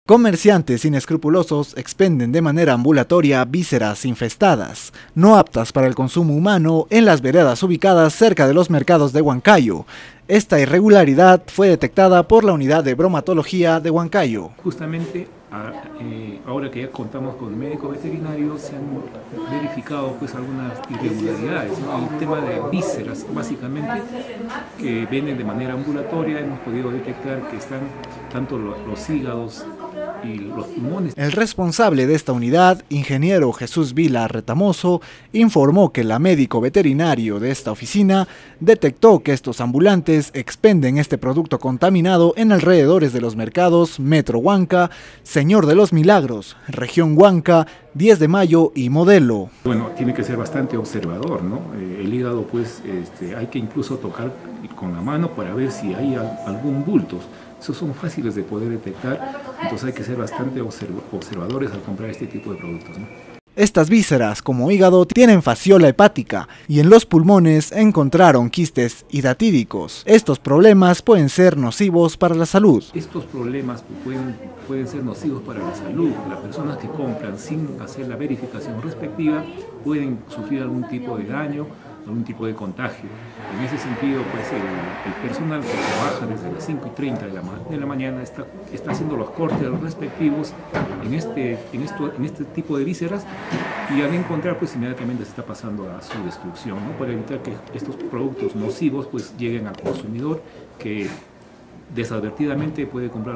Comerciantes inescrupulosos expenden de manera ambulatoria vísceras infestadas, no aptas para el consumo humano, en las veredas ubicadas cerca de los mercados de Huancayo. Esta irregularidad fue detectada por la unidad de bromatología de Huancayo. Justamente ahora que ya contamos con médicos veterinarios, se han verificado pues algunas irregularidades, ¿no? El tema de vísceras, básicamente, que vienen de manera ambulatoria. Hemos podido detectar que están tanto los hígados y los pulmones. El responsable de esta unidad, ingeniero Jesús Vila Retamoso, informó que el médico veterinario de esta oficina detectó que estos ambulantes expenden este producto contaminado en alrededores de los mercados Metro Huanca, Señor de los Milagros, Región Huanca, 10 de Mayo y Modelo. Bueno, tiene que ser bastante observador, ¿no? El hígado, pues, hay que incluso tocar con la mano para ver si hay algún bulto. Esos son fáciles de poder detectar, entonces hay que ser bastante observadores al comprar este tipo de productos, ¿no? Estas vísceras, como hígado, tienen fasciola hepática y en los pulmones encontraron quistes hidatídicos. Estos problemas pueden ser nocivos para la salud. Estos problemas pueden ser nocivos para la salud. Las personas que compran sin hacer la verificación respectiva pueden sufrir algún tipo de daño, algún tipo de contagio. En ese sentido, pues el personal que trabaja desde las 5:30 de la mañana está haciendo los cortes respectivos en este tipo de vísceras, y al encontrar, pues inmediatamente se está pasando a su destrucción, ¿no? Para evitar que estos productos nocivos pues lleguen al consumidor, que desadvertidamente puede comprar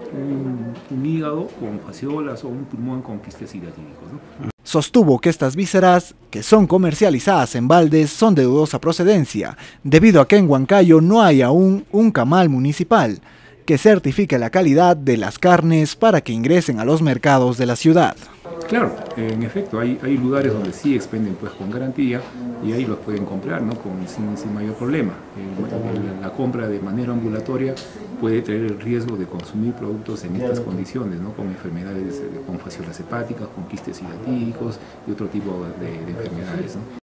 un hígado con fasciolas o un pulmón con quistes hidatídicos, ¿no? Sostuvo que estas vísceras, que son comercializadas en baldes, son de dudosa procedencia, debido a que en Huancayo no hay aún un camal municipal que certifique la calidad de las carnes para que ingresen a los mercados de la ciudad. Claro, en efecto, hay lugares donde sí expenden pues con garantía y ahí los pueden comprar, ¿no? sin mayor problema. La compra de manera ambulatoria puede tener el riesgo de consumir productos en estas condiciones, ¿no? Con enfermedades, con fasciolas hepáticas, con quistes hidatídicos y otro tipo de enfermedades, ¿no?